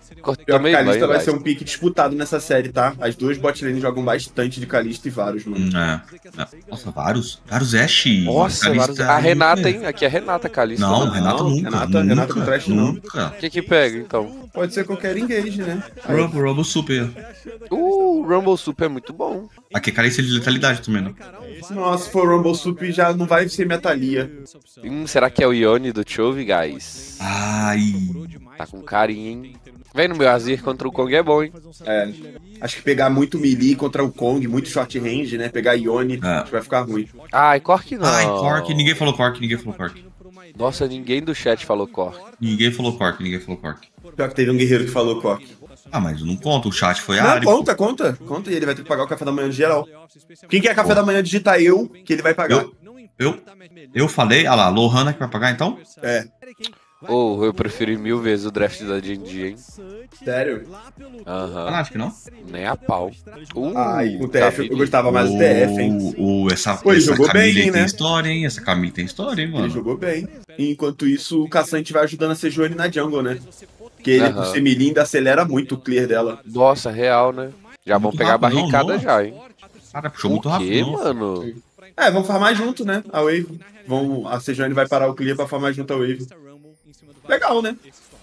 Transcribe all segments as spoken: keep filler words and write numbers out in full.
Pior que Também Kalista vai vai, ser um pique disputado nessa série, tá? As duas bot lanes jogam bastante de Kalista e Varus, mano. Hum, É. é. Nossa, vários. Vários Ashe. Nossa, vários... Kalista a e o Renata, quê? hein? Aqui é a Renata, Kalista. Não, Não. Renata Não, nunca. Renata- nunca, Renata com trash, não. nunca. O que que pega, então? Pode ser qualquer engage, né? Aí, Rumble, Rumble Super. Uh, o Rumble Super é muito bom. Aqui é Kalista de letalidade também, né? nossa, se for Rumble Sup já não vai ser Metalia. Hum, será que é o Yone do Chove, guys? Ai. Tá com carinho, hein? Vem no meu Azir contra o Kong é bom, hein? É. Acho que pegar muito melee contra o Kong, muito short range, né? Pegar Ione, É. acho que vai ficar ruim. Ai, Cork não. Ai, Cork. Ninguém falou Cork, ninguém falou Cork. Nossa, ninguém do chat falou Cork. Ninguém falou Cork, ninguém falou Cork. Pior que teve um guerreiro que falou Cork. Ah, mas eu não conto, o chat foi a Não, Ari. conta, conta. Conta e ele vai ter que pagar o café da manhã de geral. Quem quer café da manhã, digita eu, que ele vai pagar. Eu, eu, eu falei, ah lá, Lohana que vai pagar então? É. Ou eu preferi mil vezes o draft da D and D, hein? Sério? Aham. Ah, acho que não. Nem a pau. Uh, Ai, com o T F eu Camille. gostava mais do T F, hein? O, o, essa Pô, ele essa jogou Camille bem, aí tem né? história, hein? Essa Camille tem história, hein, Ele mano? jogou bem. E enquanto isso, o Caçante vai ajudando a Sejuani na jungle, né? Porque ele, Aham. por ser melee, ainda acelera muito o clear dela. Nossa, real, né? Já vão Muito pegar a rápido, não, barricada não. já, hein? Cara, puxou O muito rápido. quê, não. mano? É, vão farmar junto, né? A Wave. Vão, a Sejuani vai parar o clear pra farmar junto a Wave. Legal, né?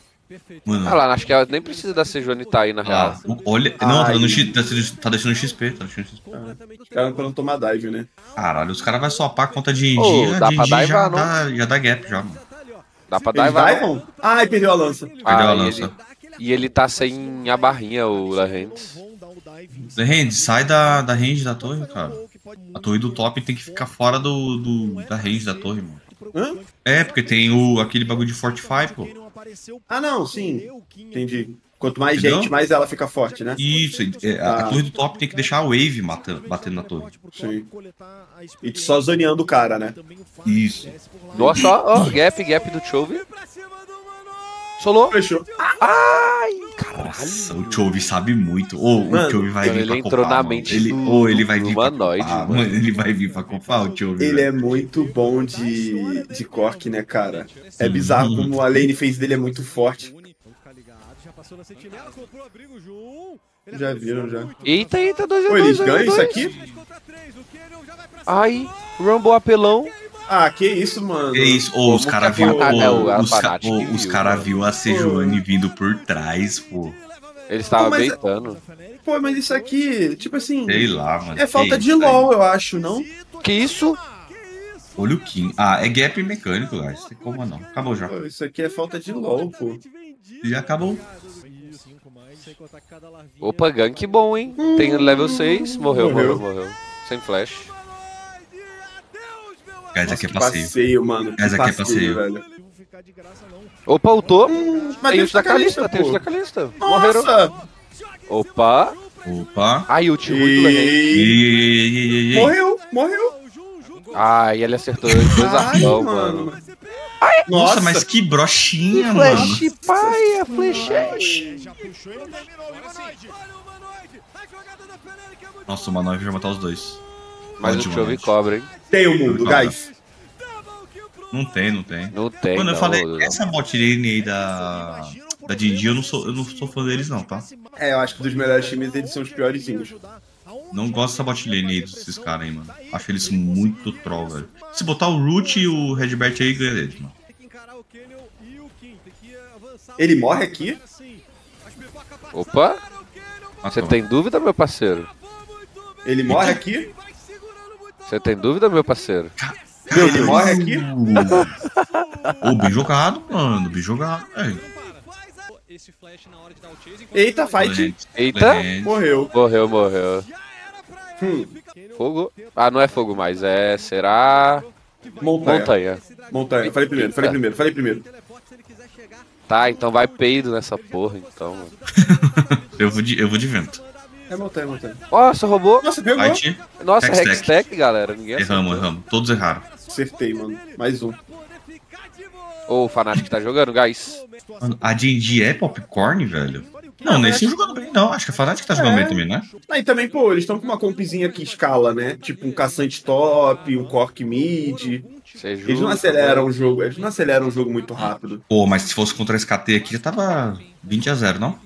Mano, Ah lá, acho que ela nem precisa da Sejuani tá aí, na real. ah, olha. Não, tá, Ai. dando X, tá, tá deixando X P, tá deixando X P. Os caras pra não tomar dive, né? Caralho, os caras vão swapar a conta de Ô, dia, dá de pra dia já, daivar, não? dá, já dá gap já, mano. Dá pra Eles dar divam? Ai, perdeu a lança. Perdeu a Ah, e lança. ele, e ele tá sem a barrinha, o Larentes. The Hand, sai da, da range da torre, cara. A torre do top tem que ficar fora do, do, da range da torre, mano. Hã? É, porque tem o, aquele bagulho de Fortify, pô. Ah, não, sim. Entendi. Quanto mais Entendeu? gente, mais ela fica forte, né? Isso, é, a, a Ah. torre do top tem que deixar a wave matando, batendo na torre. Sim. E só zoneando o cara, né? Isso. Nossa, ó, ó, gap, gap do Chove. Solou. Fechou. Ai, caralho. Nossa, o Chove sabe muito. Ou o Mano, Chove vai vir ele pra entrou copar, na mano. mente ele, do- Ou ele vai do vir pra humanoide, copar, mano. mano. Ele vai vir pra copar o Chove. Ele velho. é muito bom de, de cork, né, cara? É Sim. bizarro como a lane phase dele é muito forte. Já viram, já. Eita, eita, dois a Pô, dois, eles dois a ganham isso dois. aqui? Ai, Rumble apelão. Ah, que isso, mano. É isso, ou os Como caras que é viu, Fanatic? É, ou o os, ca- Fanatic ou que os viu, cara mano. viu a Sejuani vindo por trás, pô. Ele estava Pô, mas- beitando. Pô, mas isso aqui, tipo assim, Sei lá, mano. é falta Que de isso aí? LoL, eu acho, não? Que isso? Olha o Kim. Ah, é gap mecânico, guys. Tem como não. Acabou já. Pô, isso aqui é falta de LoL, pô. Já acabou. Opa, gank bom, hein? Tem level seis. Morreu, morreu, Morreu. morreu. Sem flash. Guys, aqui é Que passeio. passeio, mano. Essa aqui é Que passeio. velho. Opa, ultou. Mas Tem tem ult da Kalista, tem pô. ult da Kalista. Morreram. Nossa! Opa. Opa. Ai, ult muito do Larentes. Ei, E... ei, ei, ei, ei, ei. Morreu, morreu. Ai, ele acertou dois Ai, arpão, mano. mano. Nossa, mas que brochinha, mano. Flash, paia, flechei. Nossa, o Manoel vai matar os dois. Mas o Ótimo, Chove ótimo. cobra, hein? Tem o mundo, Cara. guys. Não tem, não tem. Não tem, Mano, eu não, falei, não. essa bot lane aí da. Da Didi, eu não sou, eu não sou fã deles, não, tá? É, eu acho que dos melhores times eles são os piorzinhos. Não gosto dessa bot lane aí desses caras aí, mano. Acho eles muito troll, velho. Se botar o Root e o Redbert aí, ganha deles, mano. Ele morre aqui? Opa, Ah, você tá. tem dúvida, meu parceiro? Ele morre aqui? Você tem dúvida, meu parceiro? Ele morre aqui? Ô, bem jogado, mano. Bem jogado, velho. Eita, fight. Legend, Eita. Legend. Morreu. Morreu, morreu. Hum, Fogo? Ah, não é fogo mais, é... Será... montanha. Montanha. Montanha. Falei primeiro, falei primeiro, falei primeiro. Tá, então vai peido nessa porra, então. Mano. Eu vou de, eu vou de vento. É montanha, montanha. Nossa, roubou. Nossa, pegou. Fight. Nossa, Hextech. Hextech, galera. Ninguém acertou. Erramos, erramos. Todos erraram. Acertei, mano. Mais um. Ô, o Fnatic tá jogando, guys. Mano, a D and D é popcorn, velho? Não, nem estão jogando bem, não. Acho que a Fnatic tá jogando É. bem também, né? Aí também, pô, eles estão com uma compzinha que escala, né? Tipo um caçante top, um cork mid. Seju, Eles não aceleram o jogo, eles não aceleram o jogo muito rápido. Pô, mas se fosse contra a S K T aqui, já tava vinte a zero, não?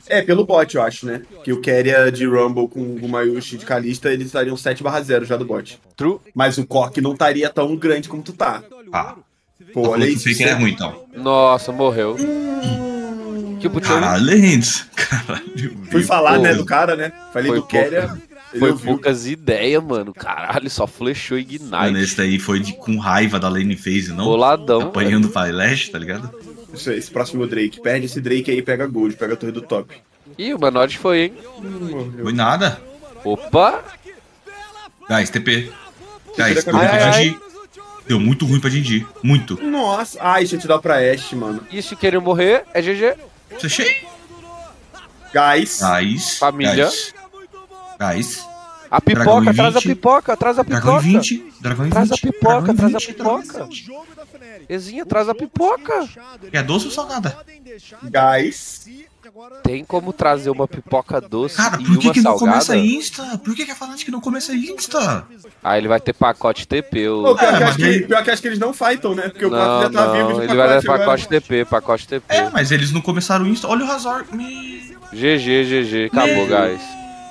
É, pelo bot, eu acho, né? Que o Keria de Rumble com o Gumayushi de Kalista, eles estariam sete barra zero já do bot. True. Mas o Cork não estaria tão grande como tu tá. Ah, Pô, olha isso. isso. Que é ruim, então. Nossa, morreu. Tipo, tinha um- Caralho, Lenz. Caralho. Fui falar, Pô, né, do cara, né? Falei foi do Keria. Ele Foi ouviu. poucas ideias, mano. Caralho, só flechou Ignite. Mano, esse daí foi de, com raiva da lane phase, não? Boladão, Apanhando pra Lash, tá ligado? Isso aí, esse próximo Drake. Perde esse Drake aí, pega Gold, pega a torre do top. Ih, o Manod foi, hein? Foi nada. Opa! Guys, T P. Guys, deu Ai, ruim pra ai, Dindi. Deu muito ruim pra Dindi. Muito. Nossa, ai, deixa eu te dar pra Ashe, mano. E se querer morrer, é G G. Você cheio? Guys. Guys. Família. Guys. Guys. A Dragão pipoca, em traz a vinte. pipoca, traz a Dragão em pipoca. vinte. Dragão em Traz a vinte. pipoca, Dragão em traz a vinte, dragão em pipoca. vinte. Ezinha, traz a pipoca. É doce ou salgada? Guys. Tem como trazer uma pipoca doce Cara, e por que uma que não salgada? começa Insta? Por que que a Fnatic não começa Insta? Aí ele vai ter pacote T P. O... Pô, pior, É, que mas acho que, aí- pior que acho que eles não fightam, né? Porque o Cork Não, já tá vivo não, de ele vai dar pacote agora. pacote T P, pacote T P. É, mas eles não começaram o Insta. Olha o Razor. Me... G G, G G, acabou, Meu. guys.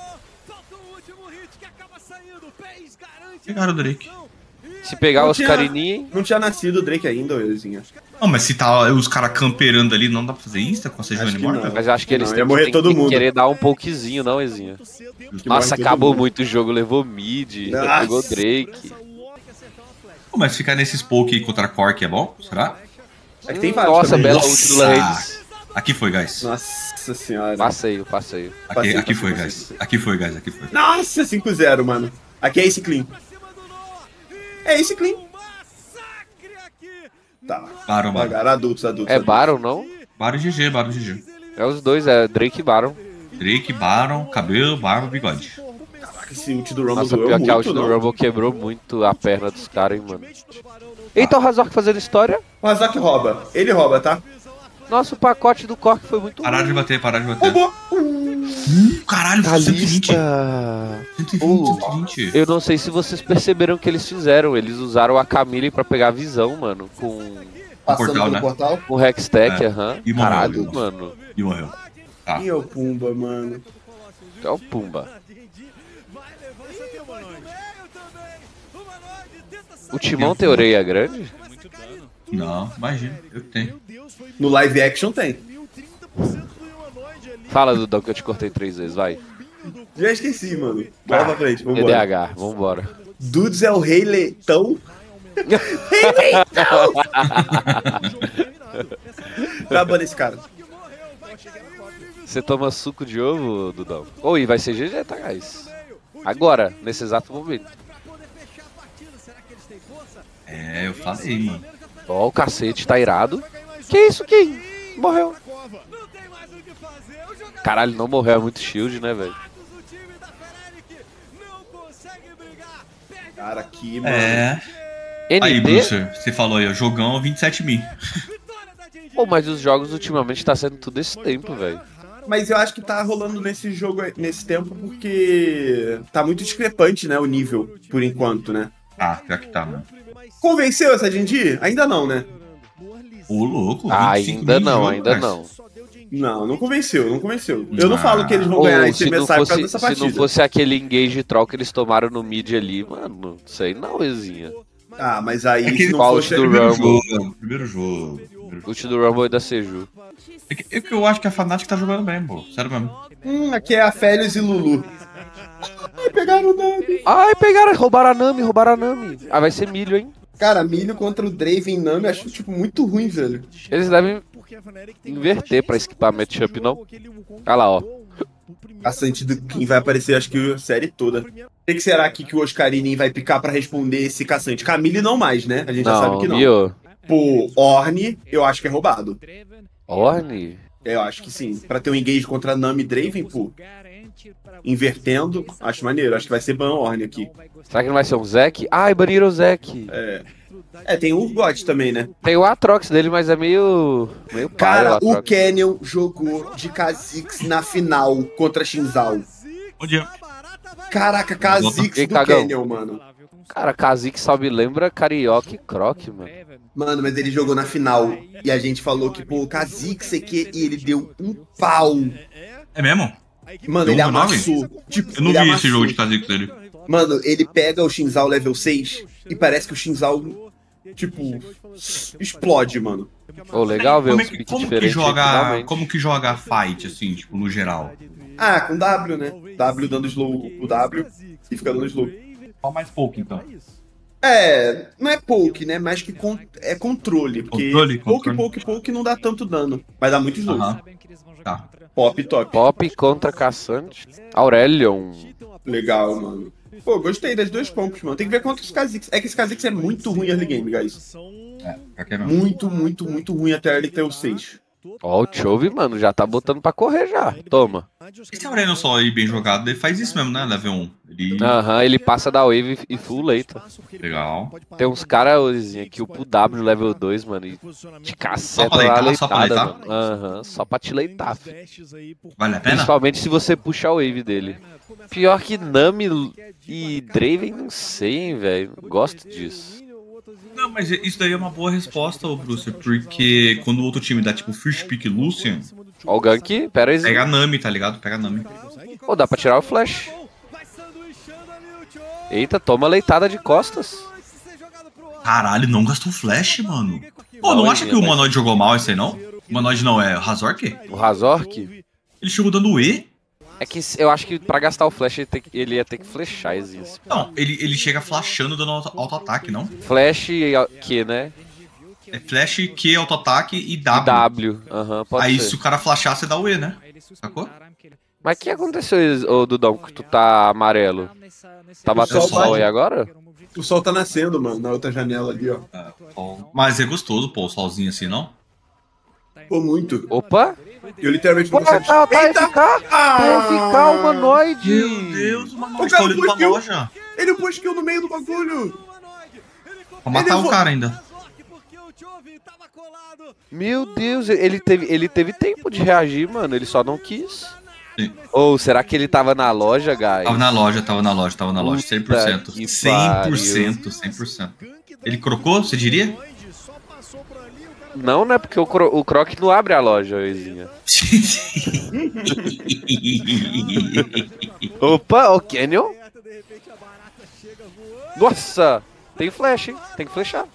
Pegaram o Drake. Se pegar Não os tinha- carinha, hein? Não tinha nascido o Drake ainda, Euzinha. Não, mas se tá os caras camperando ali, não dá pra fazer Insta com a Acho Sejuani que morta? não. Mas eu acho que eles Não, têm ia morrer que, todo têm que mundo. querer dar um pouquinho, não, Ezinha? Que Nossa, morre todo acabou mundo. muito o jogo, levou mid, Nossa. pegou Drake. Pô, mas ficar nesses poke contra a Cork é bom? Será? É que tem Hum, vários Nossa, também. bela Nossa. ult do Ladies. Aqui foi, guys. Nossa senhora. Passeio, passeio. Aqui, Passei, aqui passei, foi, passei. guys. Aqui foi, guys. Aqui foi. Nossa, cinco zero, mano. Aqui é esse clean. É esse clean. Tá. Baron, mano. Pagaram adultos, adultos. É adultos. Baron, não? Baron G G, Baron G G. É os dois, é Drake e Baron. Drake, Baron, cabelo, barba, bigode. Caraca, esse ult do Rumble Nossa, doeu pior que a ult muito, do não? Rumble quebrou muito a perna dos caras, hein, mano. Eita, o Razork fazendo história. O Hazak rouba. Ele rouba, tá? Nossa, o pacote do Cork foi muito Parar de ruim. bater, parar de bater. Roubou. Hum, caralho, cento e vinte. Kalista. cento e vinte, Uh, cento e vinte. Eu não sei se vocês perceberam o que eles fizeram. Eles usaram a Camille pra pegar a visão, mano. Com, Passando portal, pelo né? portal. com o Hextech, É. aham. E morreu, Caralho, ele. mano. E morreu. Tá. Ih, é o Pumba, mano. É o Pumba. O Timão tem orelha grande? Não, imagina. Eu tenho. No live action tem. Fala, Dudão, que eu te cortei três vezes, vai. Já esqueci, mano. Bora pra frente, T vambora. D A H, vambora. Dudes é o rei leitão. Acabando esse cara. Você toma suco de ovo, Dudão? Oi, vai ser G G, tá, guys? Agora, nesse exato momento. É, eu falei, mano. Ó, o cacete, tá irado. Que isso, Kim? Morreu. Caralho, não morreu, é muito shield, né, velho? Cara, aqui, mano. É. Aí, N T? Brucer, você falou aí, ó, jogão vinte e sete mil. Pô, mas os jogos ultimamente tá sendo tudo esse tempo, velho. Mas eu acho que tá rolando nesse jogo, aí- nesse tempo, porque tá muito discrepante, né, o nível, por enquanto, né? Ah, pior que tá, mano. Convenceu essa Dindi? Ainda não, né? Ô, louco. Ah, vinte e cinco ainda mil não, jogo, ainda cara. não. Não, não convenceu, não convenceu. Eu não Ah. falo que eles vão Ou, ganhar esse se, não M S I por causa fosse, dessa se partida. não fosse aquele engage troll que eles tomaram no mid ali, mano, não sei não, Ezinha. Ah, mas aí, É se que não Paulo fosse... do Primeiro Rumble. jogo, primeiro jogo. primeiro jogo. Ult do Rumble e da Seju. É que, é que eu acho que a Fnatic tá jogando bem, pô. Sério mesmo. Hum, aqui é a Félix e Lulu. Ai, pegaram o Nami. Ai, pegaram, roubaram a Nami, roubaram a Nami. Ah, vai ser milho, hein? Cara, milho contra o Draven Nami, acho, tipo, muito ruim, velho. Eles devem inverter pra esquipar matchup, não? Olha lá, ó. A Santi do Kim vai aparecer, acho que a série toda. O que, que será aqui que o Oscarinin vai picar pra responder esse caçante? Camille não mais, né? A gente já sabe Não, que não. Mio. Pô, Orne, eu acho que é roubado. Orne? Eu acho que sim. Pra ter um engage contra Nami e Draven, pô. Invertendo, acho maneiro. Acho que vai ser ban Orne aqui. Será que não vai ser um Zek? Ai, baniram o Zek. É. É, tem o Urgot também, né? Tem o Atrox dele, mas é meio. meio Cara, paia, o Canyon jogou de Kha'Zix na final contra Shinzal. Bom dia. Caraca, Kha'Zix Ei, do cagão. Canyon, mano. Cara, Kha'Zix só me lembra Carioca e Croc, mano. Mano, mas ele jogou na final. E a gente falou que, pô, Kha'Zix aqui, e ele deu um pau É mesmo? Mano, Jogo ele nove? amassou. Tipo, Eu não ele vi amassou. esse jogo de Kha'Zix dele. Mano, ele pega o Shinzal level seis e parece que o Shinzal, tipo, explode, mano. Ô, legal ver Como, é uns que, piques como que diferentes aí, joga. finalmente. Como que joga a fight, assim, tipo, no geral? Ah, com W, né? W dando slow o W e fica dando slow. Só mais pouco, então. É, não é poke, né? Mas que con- é controle. Porque Controle, poke, controle. poke, poke não dá tanto dano. Mas dá muito slow. Aham. Tá. Pop, top. Pop contra Caçante. Aurelion. Legal, mano. Pô, gostei das duas comps, mano. Tem que ver quantos Kha'Zix. É que esse Kha'Zix é muito ruim early game, guys. É, pra que mesmo? Muito, muito, muito ruim até early T O seis. Ó, o Chove, mano, já tá botando pra correr já. Toma. Esse Aurelion só aí bem jogado, ele faz isso mesmo, né? Level um. Ele. Aham, ele passa da wave e full leita. Legal. Tem uns caras que o pro W level dois, mano, e te Só caceta pra na leitar, só pra leitada, leitar? mano. Aham, só pra te leitar, fi. Vale a pena? Principalmente se você puxar o wave dele. Pior que Nami e Draven, não sei, hein, velho. Gosto disso. Não, mas isso daí é uma boa resposta, ô Bruce, porque quando o outro time dá tipo First Pick Lucian, Ó o gank, pera aí. pega a Nami, tá ligado? Pega a Nami. Pô, dá pra tirar o flash. Eita, toma leitada de costas. Caralho, não gastou flash, mano. Pô, não Não, acha que mas- o Manoid jogou mal esse aí, não? O Manoid não, é o Razork? O Razork, Ele chegou dando E? é que eu acho que pra gastar o flash ele, tem que- ele ia ter que flashar esse. Não, ele, ele chega flashando dando auto- auto-ataque, não? Flash que, né? É flash, Q, auto-ataque e E W. W. Aham, pode Aí ser. se o cara flashar, você dá o E, né? Sacou? Mas o que aconteceu, ô Dudão, que tu tá amarelo? Tá batendo sol sol vai- aí agora? O sol tá nascendo, mano, na outra janela ali, ó. É, bom. Mas é gostoso, pô, o solzinho assim, não? Pô, muito. Opa! Eu literalmente Pô, não tá, consigo. tá F K! Tá F K humanoide! Meu Deus, o Manoid O tá cara olhando pra fugiu. loja. Ele push kill no meio do bagulho. Pra matar Ele o vo- cara ainda. Meu Deus, ele teve, ele teve tempo de reagir, mano. Ele só não quis. Sim. Ou será que ele tava na loja, guys? Tava na loja, tava na loja, tava na loja, cem por cento. Puta que cem por cento, cem por cento. Ele crocou, você diria? Não, né? Porque o, Cro o Croc não abre a loja, Oizinha. Opa, o Canyon. Nossa! Tem flash, hein? Tem que flashar.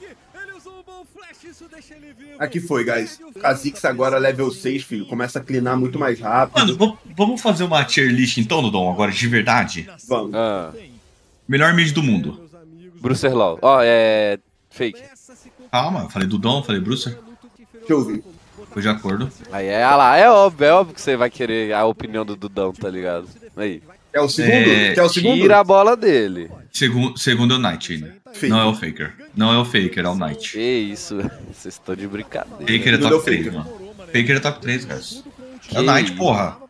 Aqui foi, guys. Kha'Zix agora level seis, filho. Começa a cleanar muito mais rápido. Mano, vam- vamos fazer uma tier list então, Dodon, agora de verdade? Vamos. Ah, Melhor mid do mundo. Brucer Law. Ó, é. Fake. Calma, eu falei Dudon, eu falei Brucer. Deixa eu ver. Foi de acordo. Aí é, ah lá, é óbvio, é óbvio que você vai querer a opinião do Dudão, tá ligado? Aí. É o segundo? É, Quer o segundo? Tira a bola dele. Segundo, segundo é o Knight ainda. Faker. Não é o Faker. Não é o Faker, é o Knight. Que isso, vocês estão de brincadeira. Faker é Não top deu três, Faker. mano. Faker é top três, guys. É o Que Knight, isso? porra.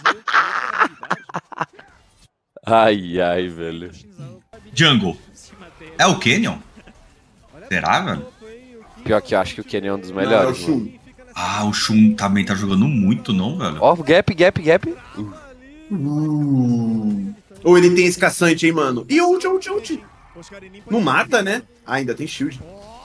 Ai, ai, velho. Jungle. É o Canyon? Será, velho? Pior que eu acho que o Kenny é um dos Não, é o melhores. mano. Shun. Ah, o Shun também tá jogando muito, não, velho? Ó, gap, gap, gap. Uh. Ou ele tem esse caçante, hein, mano. E ult, ult, ult. Não mata, né? Ah, ainda tem shield.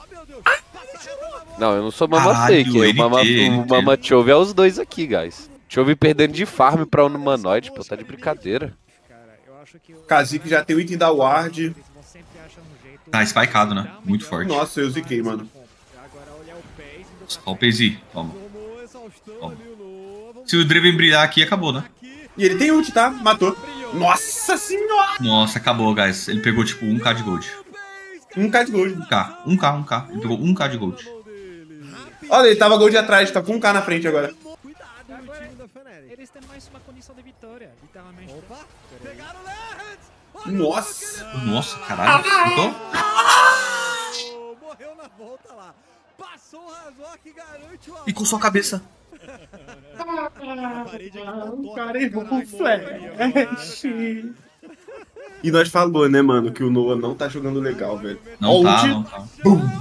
Não, eu não sou mama Caralho, fake. O ele mama, tem, ele o mama Chove é os dois aqui, guys. Chove perdendo de farm pra um humanoide, pô, tá de brincadeira. Kha'Zix já tem o item da ward. Tá spikeado, né? Muito forte. Nossa, eu ziquei, mano. Ó o P Z. Toma. Toma. Se o Draven brilhar aqui, acabou, né? E ele tem ult, tá? Matou. Nossa senhora! Nossa, acabou, guys. Ele pegou, tipo, um k de gold. Um K de gold. um k. um k, um k. Ele pegou um k de gold. Olha, ele tava gold atrás, tá com um K na frente agora. Eles têm mais uma condição de vitória, literalmente. Opa! Nossa! Nossa, caralho. Ficou? Morreu na volta lá. Passou o Razork, garante o E com sua cabeça. O cara errou com flash. E nós falou, né, mano, que o Noah não tá jogando legal, velho. Não Ó, tá, ult. não tá.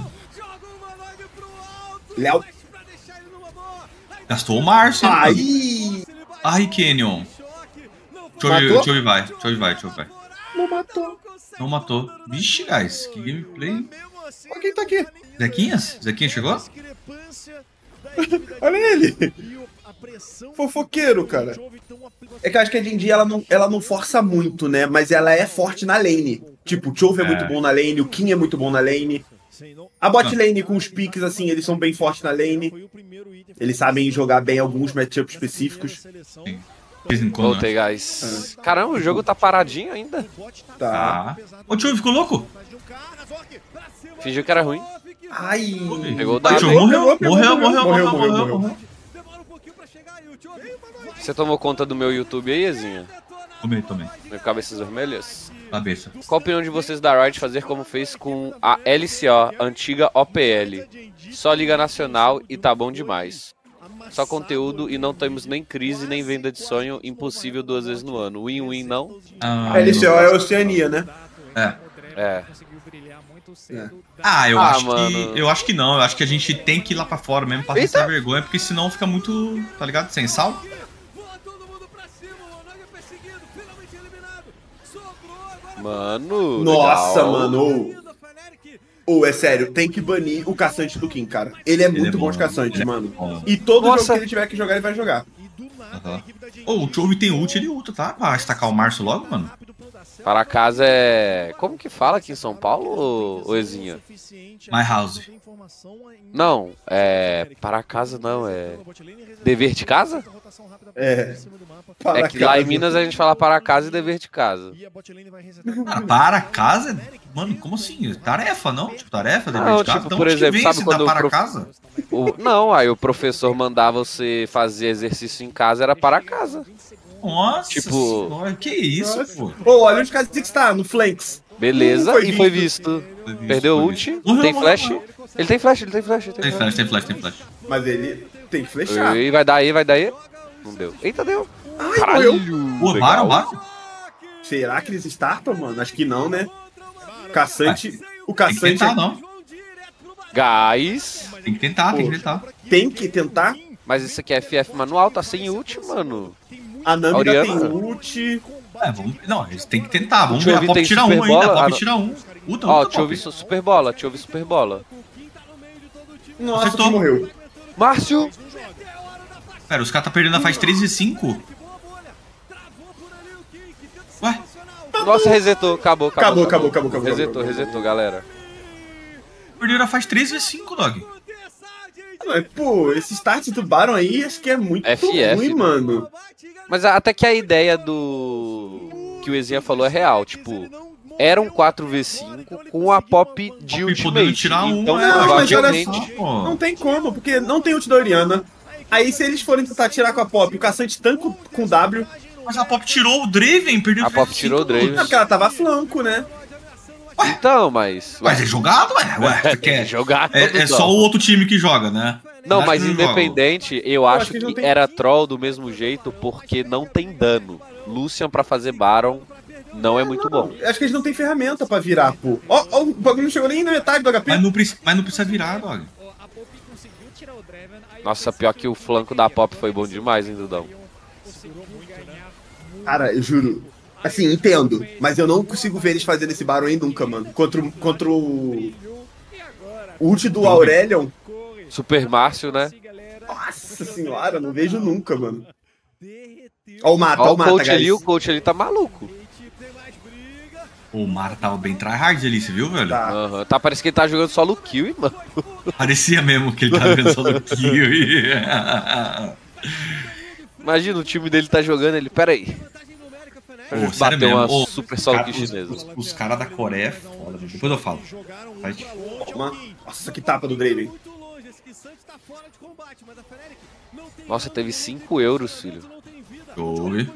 Léo. Gastou o Márcio. Aí! Ai, Canyon. Deixa eu Matou? ver, deixa eu ver, vai. Deixa eu ver, vai, deixa eu ver. Não matou. Não matou. Vixe, guys. Que gameplay. Olha quem tá aqui. Zequinhas? Zequinha chegou? Olha ele. Fofoqueiro, cara. É que eu acho que a Jinji, ela não, ela não força muito, né? Mas ela é forte na lane. Tipo, o Chove é, é muito bom na lane, o Kim é muito bom na lane. A bot lane com os picks, assim, eles são bem fortes na lane. Eles sabem jogar bem alguns matchups específicos. Sim. Voltei, guys. É. Caramba, o jogo tá paradinho ainda. Tá. Ô, Chove, ficou louco? Fingiu que era ruim. Ai. Pegou o dado. Morreu, morreu, morreu, morreu, morreu, morreu. Você tomou conta do meu YouTube aí, Ezinha? Tomei, tomei. Meu Cabeças Vermelhas? Cabeça. Qual a opinião de vocês da Riot fazer como fez com a L C O, antiga O P L? Só Liga Nacional e tá bom demais. Só conteúdo e não temos nem crise nem venda de sonho, impossível duas vezes no ano. Win-win não? Ah, a L C O é Oceania, né? É. É. É. Ah, eu, ah, acho mano. que, eu acho que não. Eu acho que a gente tem que ir lá pra fora mesmo, passar essa vergonha, porque senão fica muito, tá ligado? Sem sal. Mano, nossa, legal. mano. Ou, oh, é sério, tem que banir o caçante do Kim, cara. Ele é ele muito é bom, bom de caçante, mano. É e todo nossa. jogo que ele tiver que jogar, ele vai jogar. Uhum. Oh, o Chove tem ult, ele ulta, tá? Pra estacar o Março logo, mano. Para casa é... Como que fala aqui em São Paulo, ô Ezinha? My house. Não, é... Para casa não, é... Dever de casa? É. Para é que casa. Lá em Minas a gente fala para casa e dever de casa. Cara, para casa? Mano, como assim? Tarefa, não? Tipo, tarefa, dever não, de casa? Tipo, então, por exemplo, sabe quando para prof... casa? O... Não, aí o professor mandava você fazer exercício em casa, era para casa. Nossa, tipo, senhora, que isso, nossa. pô? Ô, oh, olha onde o Kha'Zix tá, no flanks. Beleza, foi e foi visto. Foi visto. Perdeu o ult, morreu, tem flash. Morreu, morreu. Ele tem flash, ele tem flash. Ele tem, tem flash, tem flash, tem flash. Mas ele tem que flechar. E vai dar aí, vai dar aí. Não deu. Eita, deu. Ai, caralho. Pô, baro, baro. Será que eles startam, mano? Acho que não, né? Caçante... Ah, o caçante... Tem que tentar, não. Guys... Tem que tentar, Pô, tem que tentar. Tem que tentar? Mas isso aqui é F F manual, tá sem ult, mano. A Nami ainda tem ult... É, vamos... Não, eles tem que tentar. Vamos ver, a Pop tira um ainda, a Pop tira um. Uta, ó, deixa eu ver super bola, deixa eu ver super bola. Nossa, que morreu. Márcio! Pera, os caras tá perdendo a faz três e cinco? Ué? Nossa, resetou, acabou, acabou. Acabou, acabou, acabou, acabou. Resetou, acabou, resetou, galera. Perderam a faz três e cinco, dog. Não, pô, esse start do Baron aí, acho que é muito F F, ruim, mano. Mas até que a ideia do... que o Ezinha falou é real, tipo... Era um quatro v cinco com a Pop de Pop ultimate. Tirar um, então, é, provavelmente... Só, não tem como, porque não tem ult da Orianna. Aí se eles forem tentar tirar com a Pop, o caçante tanca com W... Mas a Pop tirou o Draven, perdeu o A Pop tirou o Draven. É porque ela tava flanco, né? Ué? Então, mas... Mas é jogado, ué? Ué, tu quer... jogar é, é só o outro time que joga, né? Não, mas independente, eu, eu acho, acho que, que tem... era troll do mesmo jeito, porque não tem dano. Lucian pra fazer Baron não é muito bom. Acho que eles não tem ferramenta pra virar, pô. Ó, ó, o bagulho não chegou nem na metade do H P. Mas não, mas não precisa virar, dog. Nossa, pior que o flanco da Pop foi bom demais, hein, Dudão? Cara, eu juro. Assim, entendo, mas eu não consigo ver eles fazendo esse Baron aí nunca, mano. Contra, contra o... o ult do Aurelion. Super Márcio, né? Nossa senhora, não vejo nunca, mano. Ó o mata, ó o mata, coach ali, o coach ali tá maluco. O Mara tava bem tryhard ali, você viu, velho? Tá. Uhum. Tá, parece que ele tá jogando solo kill, mano. Parecia mesmo que ele tava jogando solo kill. Imagina, o time dele tá jogando, ele, pera aí. Pô, sério mesmo, uma oh, super solo cara, kill chinesa. Os, os, os caras da Coreia, foda, depois eu falo. Toma. Nossa, que tapa do Draven. Nossa, teve cinco euros, filho. Oi.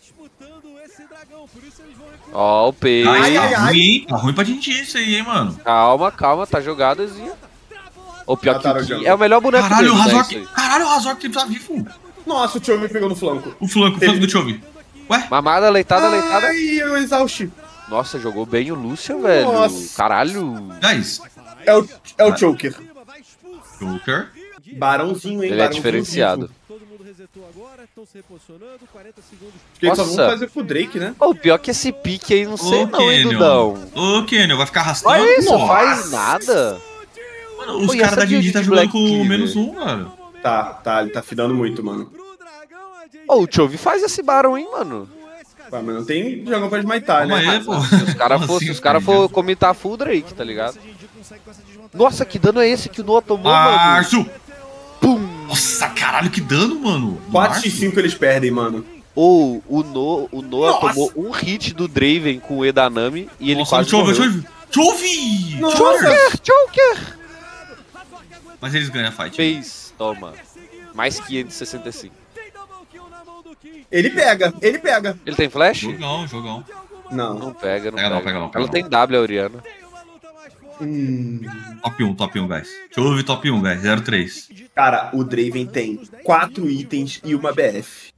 Ó, o P. Ai, tá ruim, tá ruim pra gente isso aí, hein, mano. Calma, calma, tá jogadozinho. O pior ah, que o é o melhor boneco caralho, dele, o Razork, né, caralho, o Razork tá vivo. Nossa, o Chove pegou no flanco. O flanco, o flanco do Chove. Ué? Mamada, leitada, leitada. Ai, eu exausti. Nossa, jogou bem o Lucian, velho. Nossa. Caralho. Guys. É o, é o Joker. Joker. Barãozinho, hein? Ele é diferenciado. Acho que eles só vão fazer pro Drake, né? O pior que esse pique aí, não sei Ô, não, hein, Canyon. Dudão. Ô, Kenyon, vai ficar arrastando. Olha isso, Nossa. faz nada. Mano, os caras da Didi tá jogando com menos um, mano. Tá, tá, ele tá fidando muito, mano. Ô, o Chove faz esse Baron, hein, mano? Pá, mas não tem jogo pra esmaitar, Calma né? aí, pô. Se os caras Como for, assim, se os cara cara? for comitar full Drake, tá ligado? Nossa, que dano é esse que o Noah tomou, mano? Março! Pum! Nossa, caralho, que dano, mano. quatro por cinco eles perdem, mano. Ou o, no, o Noah Nossa. tomou um hit do Draven com o Edanami e ele Nossa, quase chove, morreu. chove. Chove! Nossa. Choker, choker! Mas eles ganham a fight. Fez, toma. Mais quinhentos e sessenta e cinco. Ele pega, ele pega. Ele tem flash? Jogão, jogão. Não. Não pega, não Pega pega. não, pega não, pega Ela não. tem W, a Oriana. Hum. Top um, top um, guys. Chove top um, guys. zero três. Cara, o Draven tem quatro itens e uma B F.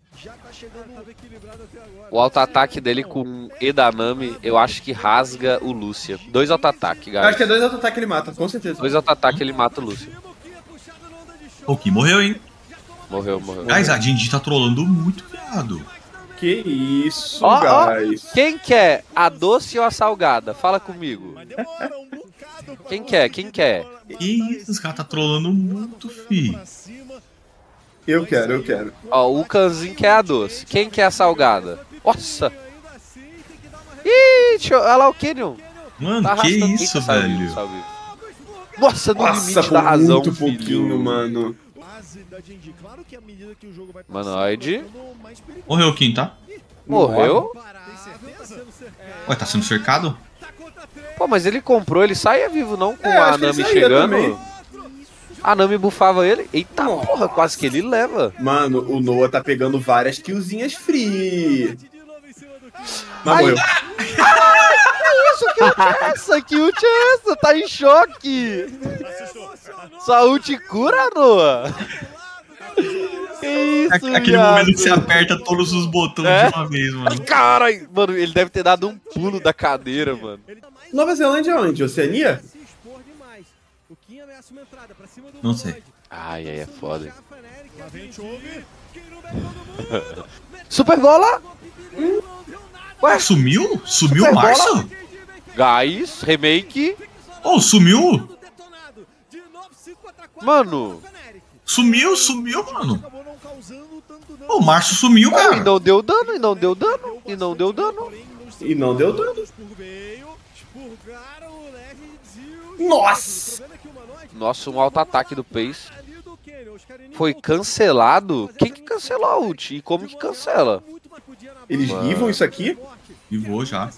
O auto-ataque dele com Edanami, eu acho que rasga o Lúcia. Dois auto-ataque, Eu acho que é galera. dois auto-ataque ele mata, com certeza. Dois auto-ataque ele mata o Lúcia. O que morreu, hein? Morreu, morreu. Guys, a Jinji tá trollando muito, viado. Que isso, Ó, ó, guys. quem quer a doce ou a salgada? Fala comigo. Quem quer? Quem quer? Que isso, os caras tá trollando muito, fi. Eu quero, eu quero. Ó, o Kanzin quer a doce. Quem quer a salgada? Nossa! Ih, deixa eu... olha lá o Canyon. Mano, Tá que arrastando. isso, Eita, saiu vivo, velho. saiu vivo. Nossa, no Nossa, limite por da razão, muito filho. pouquinho, mano. Manoide. Morreu o Kim, tá? Morreu? Ué, tá sendo cercado? Pô, mas ele comprou, ele saia vivo não com É, a acho que ele Nami saía chegando? também. A Nami bufava ele? Eita porra, quase que ele leva. Mano, o Noah tá pegando várias killzinhas free. Mas Ai. morreu. Isso, que ult é essa? Que ult é essa? Tá em choque. Sua ult cura, Noah? Que isso, Aquele viado? momento que você aperta todos os botões É? de uma vez, mano. Caralho, mano, ele deve ter dado um pulo da cadeira, mano. Nova Zelândia é onde? Oceania? Não sei. Ai, ai, é foda. hein? Super bola? Ué, Sumiu? Sumiu Super o Março? guys, remake. Oh, sumiu? Mano, Sumiu, sumiu, mano. Oh, o Março sumiu, e cara. não deu dano, e não deu dano, e não deu dano. E não deu dano. Nossa! Nossa, um auto-ataque do Pace. Foi cancelado? Quem que cancelou a ult? E como que cancela? Eles Mano. givam isso aqui? E vou já.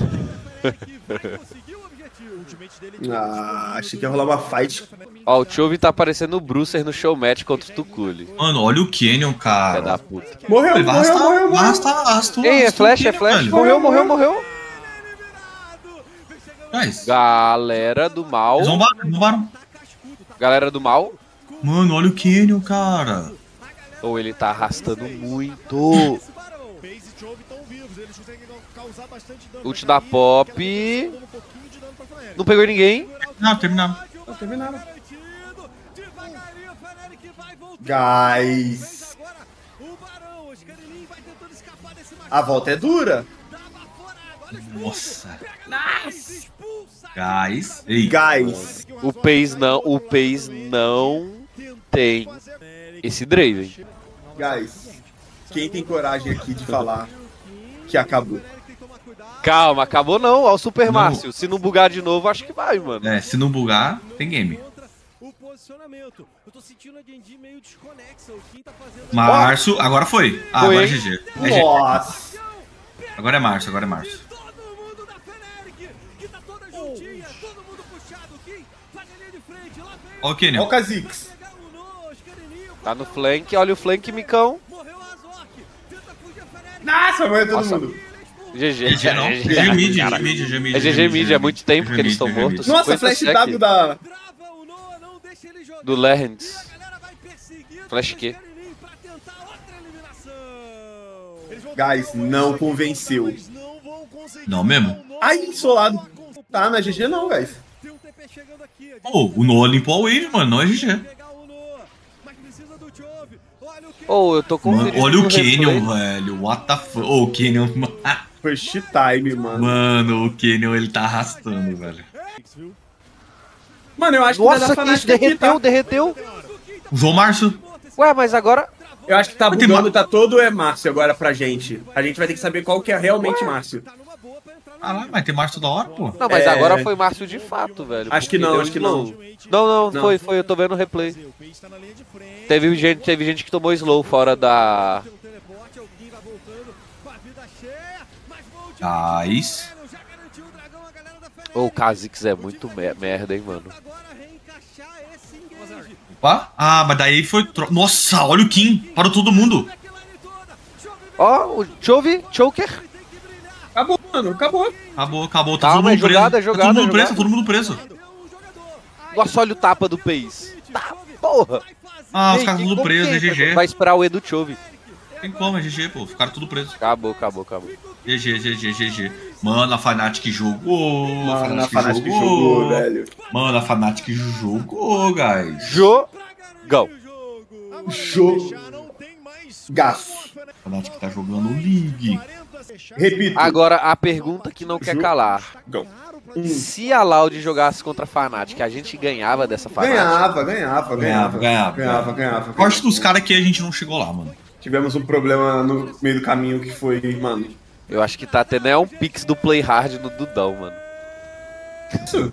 Ah, achei que ia rolar uma fight. Ó, o Chove tá aparecendo o Brucer no showmatch contra o Tukuli. Mano, olha o Canyon, Filha cara. da puta. Morreu, Ele vai morreu, arrastar, morreu, vai morreu. arrastar, arrastou. Ei, é arrastou o flash, é Canyon, flash. velho. Morreu, morreu, morreu. Guys, Galera do mal. eles zombaram, zombaram. Galera do mal. Mano, olha o Canyon, cara. Ou ele tá arrastando muito. Ult da Pop. Não pegou ninguém. Não, terminaram. Não, terminaram. Guys. A volta é dura. Nossa. Guys. Ei, Guys. O Pace não, o Pace não tem esse Draven. Guys. Quem tem coragem aqui de falar que acabou? Calma, acabou não. Ó o Super Não. Márcio. Se não bugar de novo, acho que vai, mano. é, se não bugar, tem game. O posicionamento. Eu tô sentindo a Genji meio desconexa. O Kim tá fazendo. Março, agora foi. Ah, Foi, agora é hein? G G. É G G. Nossa. Agora é Março, agora é Março. Todo mundo da Feneric, que tá toda juntinha, todo mundo puxado. O Kim faz a linha de frente. Lá vem. Ó o Olha o Canyon. Kha'Zix. Pegar o No, os Careninho. Tá no flank. Olha o flank, Micão. Morreu a Azok. Tenta fugir a Feneric. Nossa, morreu todo Nossa. mundo. G G. G G não. G G mid, G G mid, G G mid. É G G mid, é muito tempo que eles estão mortos. Nossa, cinquenta flash sec W da... Trava o No, não deixa ele jogar. Do Lerrens. A galera vai perseguindo Flash os Q. Careninho pra tentar outra eliminação. Eles vão Guys, não convenceu. Mas não vão conseguir. Não mesmo? Ai, solado. Tá, na G G não, guys. Tem um T P chegando aqui. Pô, o Noah limpou a wave, mano, não é G G. Pegar o No, mas precisa do Chove. Olha o que Ou eu tô Mano, conferindo olha no o Canyon, replay. velho. What the fuck? Ô, o Canyon. First time, mano. Mano, o Canyon ele tá arrastando, velho. Mano, eu acho que não é da Nossa, que isso Fnatic aqui, derreteu, tá? derreteu. Usou o Março. Ué, mas agora... Eu acho que tá Mas tem bugando, ma- tá todo é Márcio agora pra gente. A gente vai ter que saber qual que é realmente Márcio. Caralho, mas tem Márcio toda hora, pô. Não, mas É. agora foi Márcio de fato, velho. Acho que porque não, deu acho que slow. não. Não, não, Não. foi, foi, eu tô vendo o replay. Teve gente, teve gente que tomou slow fora da... Nice. Ô, o Kha'Zix é muito me- merda, hein, mano. Opa. Ah, mas daí foi... Tro... Nossa, olha o Kim. Parou todo mundo. Ó, o Chove, Choker. Acabou, mano, acabou. Acabou, acabou. Tá Calma, todo é mundo preso. jogada, é Tá jogada, todo mundo é preso, tá jogada. todo mundo preso. Nossa, olha o tapa do Pace. Tá, porra. Ah, os Ei, caras que- tudo como presos, é que G G. Vai esperar o Edu Chove. Tem como, é G G, pô. Ficaram tudo presos. Acabou, acabou, acabou. G G, G G, G G. Mano, a Fnatic jogou. Mano, a Fnatic Fnatic jogou, velho. Mano, a Fnatic jogou, guys. Jogão. Jogo. Gaço. A Fnatic tá jogando League. Repito. Agora, a pergunta que não quer Ju- calar. Gão. Hum. Se a Loud jogasse contra a Fnatic, a gente ganhava dessa Fnatic? Ganhava, ganhava, Ganhava, ganhava. ganhava. Ganhava, ganhava. Sorte dos caras que a gente não chegou lá, mano. Tivemos um problema no meio do caminho que foi, mano. Eu acho que tá tendo é um pix do Play Hard no Dudão, mano. Isso.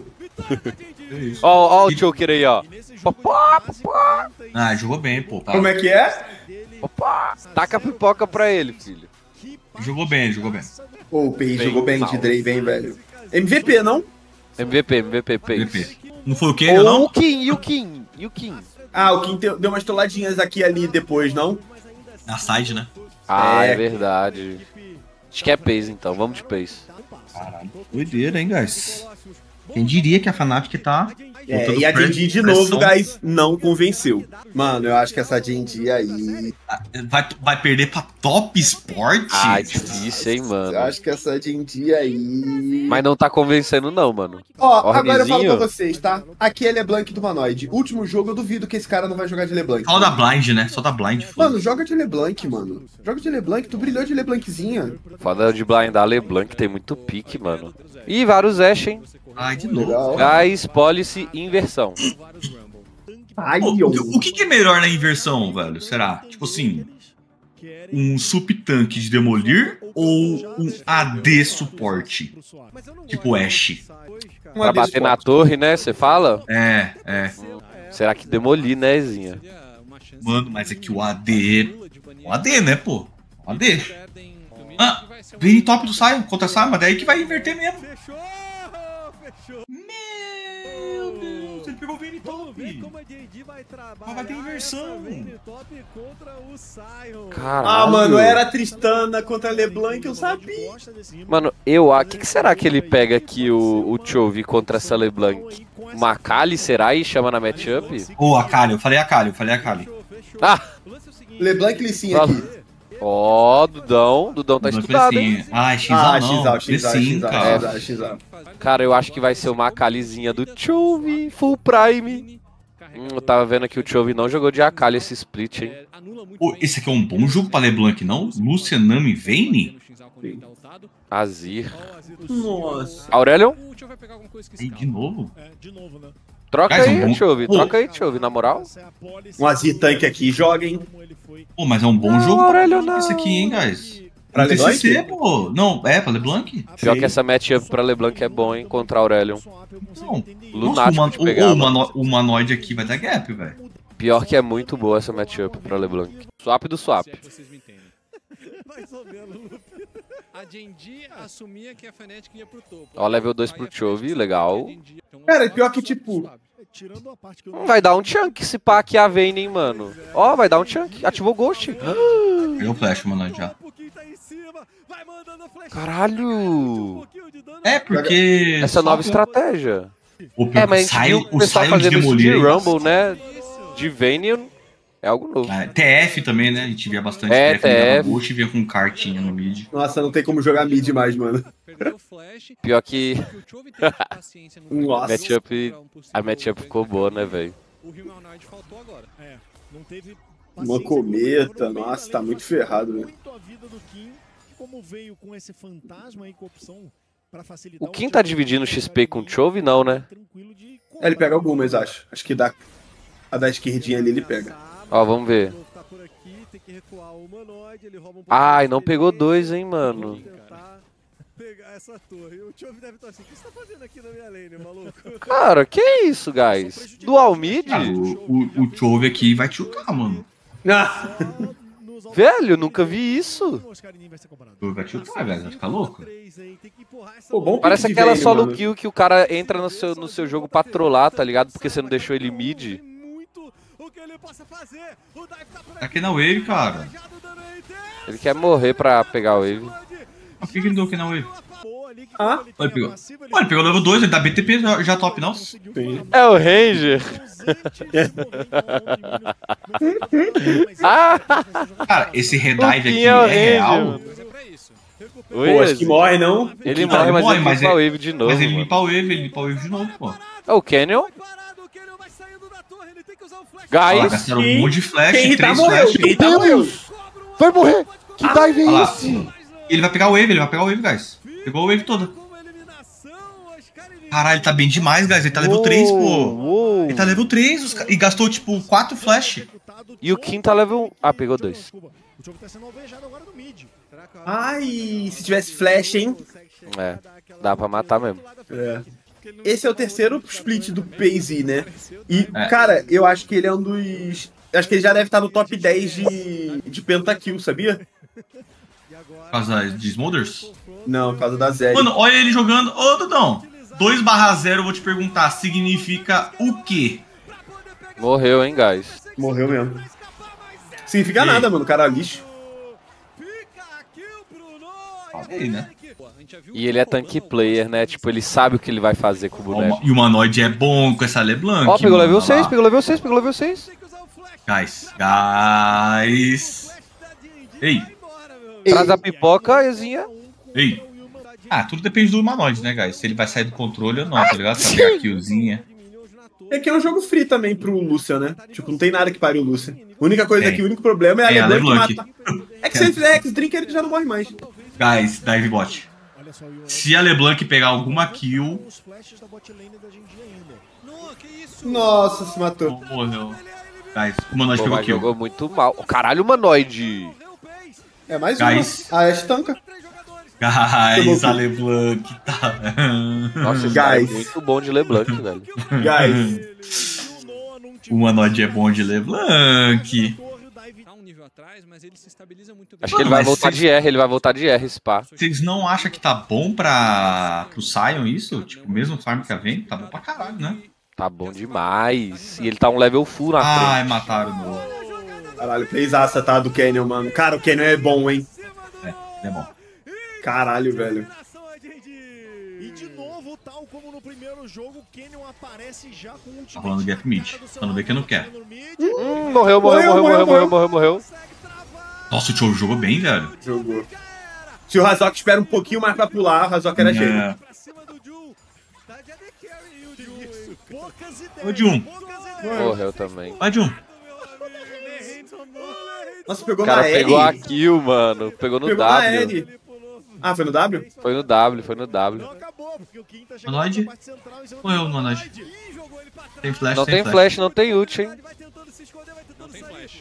Ó, ó o Choker aí, ó. Popó, popó, Ah, jogou bem, pô. Tá. Como é que é? popó. Taca a pipoca pra ele, filho. Jogou bem, jogou bem. Pô, o P I Bem jogou bem mal. de Draven, velho. M V P, não? M V P, M V P, V P. Pace. Não foi o que ainda, Ou não? o Kim, e o Kim, e o Kim. Ah, o Kim deu deu umas toladinhas aqui e ali depois, não? Na side, né? Ah, é, É. verdade. Acho que é Pace, então. Vamos de Pace. Caralho. Doideira, hein, guys? Quem diria que a Fnatic tá... É, botando e a press- Genji de pressão. novo, guys, não convenceu. Mano, eu acho que essa Genji aí... Vai, vai perder pra Top Sport? Ah, difícil, hein, mano. Eu acho que essa Genji aí... Mas não tá convencendo, não, mano. Ó, agora eu falo Ornezinho. pra vocês, tá? Aqui é LeBlanc do Humanoid. Último jogo, eu duvido que esse cara não vai jogar de LeBlanc. Só da Blind, né? Só da Blind. foda. Mano, joga de LeBlanc, mano. Joga de LeBlanc, tu brilhou de LeBlanczinha. Foda de blindar LeBlanc, tem muito pique, mano. Ih, vários Ash, hein? Ai, de novo. Legal. Guys, policy, inversão. Ai, Pô, eu... o, que- o que que é melhor na inversão, velho? Será? Tipo assim, um sup tanque de demolir ou um A D suporte? Tipo Ashe. Um Pra A D bater na suporte. torre, né? Você fala? É, é. Será que demolir, né, Zinha? Mano, mas é que o A D... O A D, né, pô? O A D. Ah, vem top do Sion contra Sion, mas daí que vai inverter mesmo. Fechou! Fechou! Meu Deus, ele pegou o Vayne Vamos ver top. como a J D vai trabalhar. Mas vai ter inversão. essa Vayne top contra o Sion. Caralho. Ah, mano, era Tristana contra LeBlanc, eu sabia. Mano, eu... O que, que será que ele pega aqui, o, o Chove, contra essa LeBlanc? Uma Akali, será? E chama na matchup? Ô, Akali, eu falei Akali, eu falei Akali. Ah! LeBlanc e Lissinha aqui. Ó, Dudão. Dudão tá Não, estudado, hein? assim, ah, X Ah, A não. X-Out, X-Out, Sim, cara. X-Out, X-Out. Cara, eu acho que vai ser uma Akalizinha do Chove, full prime. Hum, eu tava vendo que o Chove não jogou de Akali esse split, hein? Pô, esse aqui é um bom jogo pra LeBlanc, não? Lúcia, Nami, Vayne? Azir. Nossa. Aurelion? E de novo? Troca Guys, é um aí, bom- Chove. Pô. Troca aí, Chove, na moral. Um Azir tanque aqui, joguem. Pô, mas é um bom Não, jogo Aurélio, pra não. esse aqui, hein, guys? Pra Não tem LeBlanc? C C, pô. Não, é, pra LeBlanc? Pior Sim. que essa matchup pra LeBlanc é bom, hein, contra Aurelion. Não. Lunático Nossa, de o, humano- pegar, o, mano. humano- o humanoide aqui vai dar gap, velho. Pior que é muito boa essa matchup pra LeBlanc. Swap do swap. Vocês me entendem. Mais ou menos, Luffy. A Genji assumia que a Fnatic ia pro topo. Ó, level dois pro Chove, legal. Cara, pior que, tipo, Tirando a parte que eu Hum, Vai dar um chunk se pá aqui a Vayne, hein, mano. Ó, vai dar um chunk. Ativou o Ghost. Pegou o flash, humanoide já. Caralho. É, porque... Essa só nova que- estratégia. O pior É, mas a que gente sai- viu o o pessoal Sion de fazendo isso de demolir... Rumble, né? De Vayne é algo novo. É, T F também, né? A gente via bastante É, T F. T F. T F. Ghost e vinha com cartinha no mid. nossa, não tem como jogar mid mais, mano. Perdeu o flash. Pior que O Chove teve paciência no Nossa. matchup, a matchup ficou boa, né, velho? O Humanoid faltou agora. É, não teve Uma paciência cometa, pro jogo, nossa, ele tá muito ferrado, né? muito a vida do Kim, que como veio com esse fantasma aí com opção pra facilitar O Kim tá dividindo X P com o Chove, não, né? tranquilo de É, ele pega algumas, acho. Acho que dá. A da esquerdinha ali ele pega. Ó, vamos ver. Tá por aqui, tem que recuar o humanoide, ele rouba um pouco Ai, de não pegou experiência, dois, hein, mano. tentar pegar essa torre. O Chove deve estar assim, o que você tá fazendo aqui na minha lane, maluco? Cara, que isso, guys? Dual mid? Ah, o, o, o Chove aqui vai tiltar, mano. Ah, Velho, nunca vi isso. O Chove vai tiltar, velho. Vai ficar louco. pô, bom Parece pick de aquela Vayne, solo mano. kill que o cara entra no seu, no seu jogo pra trollar, tá ligado? Porque você não deixou ele mid. Aqui na wave, cara. Ele quer morrer pra pegar o wave. Por que que ele deu aqui na wave? Ah, Olha, ele pegou. Olha, ele pegou level dois, ele dá B T P já, já top, não? sim. É o Ranger. Ah! Cara, esse redive aqui Quem é o é Ranger, real. mano? Pô, acho que morre, não? Ele Então, morre, ele mas morre, ele mas limpa a ele- wave de novo. Mas ele mano. limpa a wave, ele limpa a wave de novo, pô. É o Canyon? Olha, Guys, gastaram um monte de flash, Quem irritar três morreu, flash. quem irritar morreu. vai morrer. Que dive é Olha lá. esse? Ele vai pegar o wave, ele vai pegar o wave, guys. Pegou a wave toda. Caralho, ele tá bem demais, guys. Ele tá level três, pô. Uou. Ele tá level três os ca- e gastou, tipo, quatro flash. E o Kim tá level um. Ah, pegou dois. Ai, se tivesse flash, hein? É, dá pra matar mesmo. É. Esse é o terceiro split do P Z, né? E, É. cara, eu acho que ele é um dos... Acho que ele já deve estar no top dez de, de pentakill, sabia? Por causa de Smolders. Não, por causa da Zed. Mano, olha ele jogando. Ô, Dudão. dois barra zero, eu vou te perguntar. Significa o quê? Morreu, hein, guys. Morreu mesmo. Significa E aí? nada, mano. O cara é lixo. Fala aí, né? E ele é tank player, né? Tipo, ele sabe o que ele vai fazer com o Ó, boneco. E o Humanoid é bom com essa LeBlanc. Ó, pegou mano, level olha seis, lá. pegou level seis, pegou level seis. Guys, guys. Ei, Traz a pipoca, Ezinha. ei. Ah, tudo depende do Humanoid, né, guys? Se ele vai sair do controle ou não, tá ligado? Se pegar a killzinha. É que é um jogo free também pro Lucian, né? Tipo, não tem nada que pare o Lucian. A única coisa É. aqui, o único problema é a É a LeBlanc LeBlanc. que mata. É que se ele fizer X-Drink, ele já não morre mais. Guys, dive bot. Se a LeBlanc pegar alguma kill, Nossa, se matou. morreu. Guys, o Humanoid Pô, pegou mas kill. jogou muito mal. Caralho, humanoide. É mais Guys. uma. A Ashe tanca. Guys, a LeBlanc tá. Nossa, esse cara é Guys. muito bom de LeBlanc, velho. Guys. O Humanoid é bom de LeBlanc. Tá um nível atrás, mas ele se estabiliza muito bem. Acho que ele Mano, vai mas voltar se- de R, ele vai voltar de R, spa. Vocês não acham que tá bom pra pro Sion isso? Tipo, mesmo farm que a vem, tá bom pra caralho, né? Tá bom demais. E ele tá um level full na frente. Ai, mataram o novo. Caralho, playsaça, tá? Do Canyon, mano. Cara, o Canyon é bom, hein? É bom. Caralho, velho. E de novo, tal como no primeiro jogo, o Canyon aparece já com o Tá rolando gap mid. Pra não ver que eu não quero. Hum, morreu, morreu, morreu, morreu, morreu, morreu, morreu. Nossa, o Chou jogou bem, velho. Jogou. Se o Razok espera um pouquinho mais pra pular, o Razok era cheio. É. Ô, Jun. Morreu também. Vai, Jun. Nossa, pegou O cara na L. pegou a kill, mano. Pegou no Pegou na W. L. Ah, foi no W? Foi no W, foi no W. Humanoid? Morreu o Humanoid. Tem flash, Não tem flash, não tem ult, hein? Não tem flash.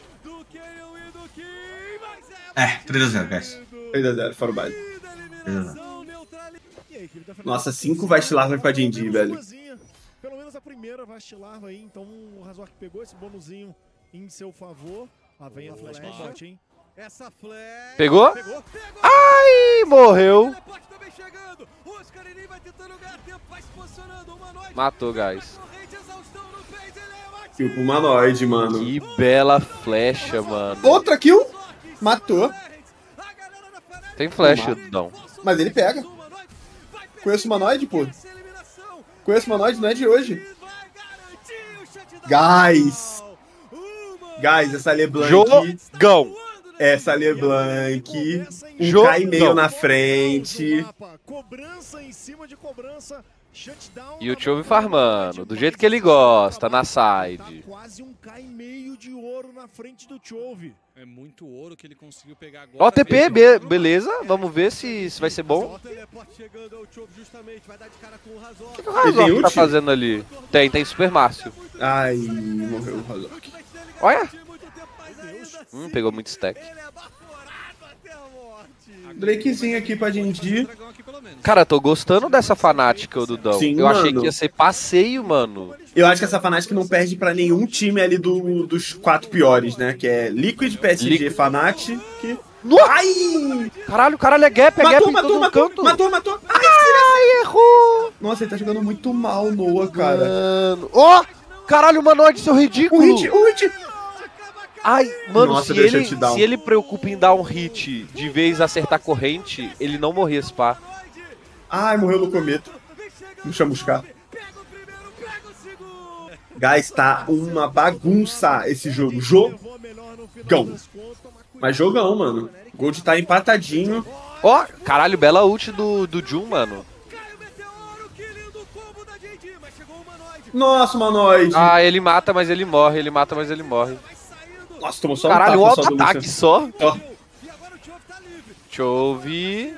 É, três a zero, guys. três a zero, fora o baile. três a zero. Nossa, cinco vacilarvas pra Jinji, velho. Pelo menos a primeira vacilarva aí, então o Razok pegou esse bonuzinho em seu favor. Lá vem a flash do bot, hein? Essa flash. Pegou? Pegou. Ai, morreu. Matou, guys. Kill pro Humanoid, mano. Que bela flecha, mano. Outra kill. Matou. Tem flash, não. Mas ele pega. Conheço o Humanoid, pô. Conheço o Humanoid, não é de hoje. Guys. Guys, essa LeBlanc. Jogão. Essa LeBlanc. Um Jogão. K e meio na frente. Cobrança em cima de cobrança. Shutdown. E o Chove farmando, do jeito que ele gosta, na side. Tá quase um K e meio de ouro na frente do Chove. É muito ouro que ele conseguiu pegar agora. Ó, T P, be beleza. Vamos ver se, se vai ser bom. O teleporte chegando ao Chove justamente, vai dar de cara com o Razok. O que o Ele tem Razok tá ult? fazendo ali? Tem, tem Super Márcio. Ai, morreu o Razok. Olha. Hum, pegou muito stack. Drakezinho aqui pra Genji. Cara, tô gostando dessa fanática, o Dudão. Sim, Eu achei mano. que ia ser passeio, mano. Eu acho que essa Fnatic não perde pra nenhum time ali do, dos quatro piores, né? Que é Liquid, P S G, Liquid. Fnatic. Que... No... Ai! Caralho, caralho, é gap, é gap Matou, em matou, todo matou, canto. matou, matou. Ai, Ai, errou. nossa, ele tá jogando muito mal, Noah, cara. Mano. Ó! Oh, caralho, Manoide, seu ridículo. O hit, o hit. Ai, mano, Nossa, se, deu ele, shutdown. se ele preocupa em dar um hit de vez acertar corrente, ele não morria esse pá. Ai, morreu no cometo. No chamuscar. Guys, tá uma bagunça esse jogo. Jogão. Mas jogão, mano. O Gold tá empatadinho. Ó, oh, caralho, bela ult do, do Jun, mano. Nossa, Manoide. Ah, ele mata, mas ele morre, ele mata, mas ele morre. Nossa, tomou só Caralho, um um tapa só do auto-ataque Lucian. só. Ó. Chove.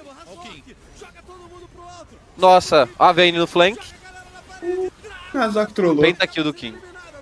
Nossa, a Vayne no flank. Ah, Zoc trollou. Pentakill do Kim.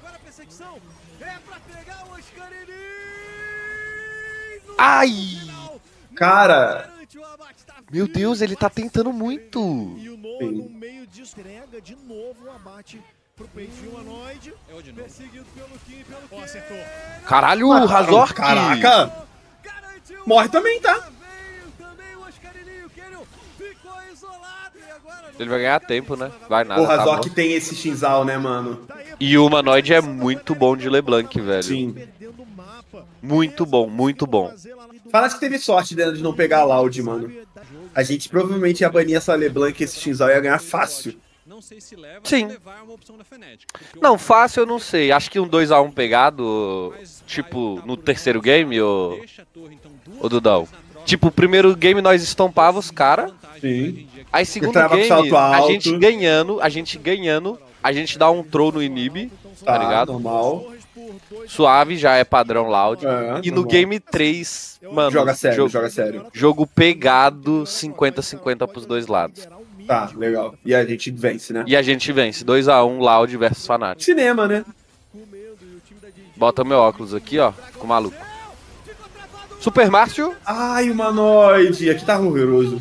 Ai! Cara, Meu Deus, ele tá tentando muito. E o Noah Sim. no meio disso entrega de novo o abate pro peito de Humanoid. É o de novo. Perseguido pelo Kim, pelo Ó, Kim. acertou. Caralho, o Razork. caraca. Garantiu. Morre também, tá? Veio também o Oscarininho. Kennen ficou isolado e agora Ele vai ganhar tempo, né? Vai nada, O tá Razork bom. tem esse Shinzal, né, mano? E o Humanoid é muito bom de LeBlanc, velho. Sim. perdendo o mapa. Muito bom, muito bom. Fala que teve sorte dela de não pegar a Loud, mano. A gente provavelmente ia banir essa LeBlanc e esse Shinzal ia ganhar fácil. Não sei se leva, Sim. se levar é uma opção da Fnatic. porque Não, o- fácil eu não sei. Acho que um dois a um pegado, tipo, no terceiro game, ô, Deixa a torre, então, duas ô Dudão. vezes na troca, Tipo, o primeiro game nós estompava os caras. vantagem Sim. pra Genji aqui. Aí segundo Entrava com game, salto a alto. gente ganhando, a gente ganhando, a gente dá um throw no inib, tá ligado? Normal. Suave, já é padrão loud. É, E no normal. game três, mano, Joga sério, jogo, joga sério. jogo pegado cinquenta a cinquenta pros dois lados. Tá, legal. E a gente vence, né? E a gente vence, dois a um Loud versus Fnatic. Cinema, né? Bota meu óculos aqui, ó, fico maluco. Super Márcio, Ai, humanoide. Aqui tá horroroso.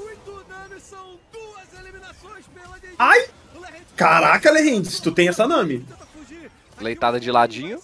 Ai! Caraca, Lerentes, tu tem essa Nami. leitada de ladinho.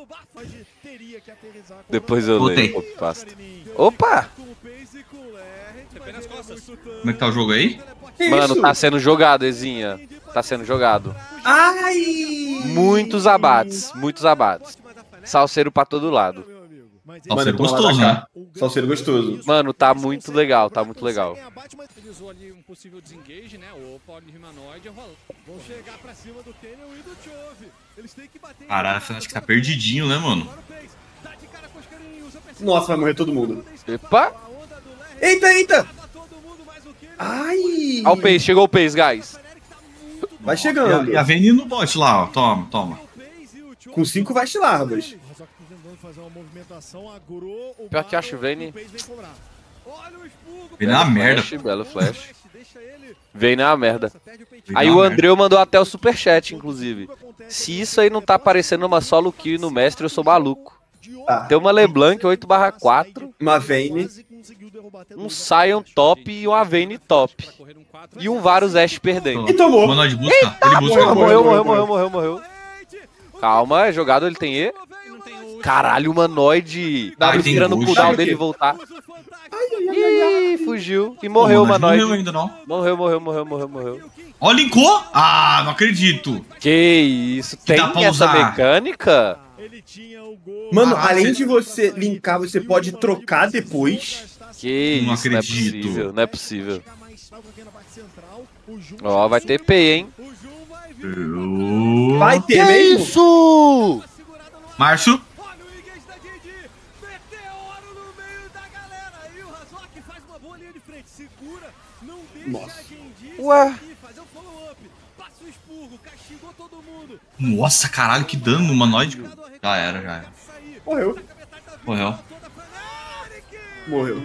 Depois eu Voltei. leio. Copypasta. Opa! nas costas. Como é que tá o jogo aí? Que Mano, isso? tá sendo jogado, Ezinha. Tá sendo jogado. Ai! Muitos abates, muitos abates. Salseiro pra todo lado. Salseiro toma lá gostoso, da né? cá. Salseiro gostoso. Mano, tá muito legal, tá muito legal. Utilizou ali um possível desengage, né? O Poly Humanoid rolou. Vão chegar pra cima do Kennen e do Chove. Eles têm que bater. Caralho, acho que tá perdidinho, né, mano? Tá de cara com os carinhos, usa pra Nossa, vai morrer todo mundo. Epa! a onda do Leste. Eita, eita! Tava todo mundo, mas o Kennen Ai! Ó o pace, chegou o pace, guys. Vai E a, chegando. e a Vayne no bot lá, ó. Toma, toma. fez e o Chove. Com cinco Vast Larvas. O Razok tá tentando fazer uma movimentação, agrou o Pior que acho Barba, Vayne- o Pace vem cobrar. Olha o expurgo, Vayne é uma merda. Flash, belo flash. deixa ele. Vem na merda. Perde o peitinho. Aí Não, o né? Andreu mandou até o superchat, inclusive. Se isso aí não tá parecendo uma solo kill no mestre, eu sou maluco. Tá. Tem uma LeBlanc oito barra quatro, Uma Vayne. um Sion top e uma Vayne top. E um Varus Ashe perdendo. E tomou. Manoide busca. Ele busca. Morreu, morreu, morreu, morreu, morreu. morreu, morreu. Calma, é jogado, ele tem E. Caralho, humanoide. Ai, W tem tirando o ult. cooldown Sabe dele que- e voltar. Ih, fugiu. E morreu o Pô, mano, humanoide. Não morreu ainda, não. Morreu, morreu, morreu, morreu, morreu. Ó, linkou! Ah, não acredito. Que isso, tem dá pra essa usar. mecânica? Ele tinha o gol. Mano, Ah, além você- de você linkar, você pode trocar depois. Que Não isso, não é acredito. possível, não é possível. Ó, Ó, vai ter P, hein? Eu- Vai ter Que mesmo? isso? Márcio. Olha o engage da Didi. Meteoro no meio da galera. E o Razok faz uma boa linha de frente. Segura. Não deixa Nossa. a Genji Ué. sair, fazer o follow-up. Passa o expurgo. Castigou todo mundo. Nossa, caralho, que dano no humanoide. Já era, já era. Morreu. Morreu. Morreu.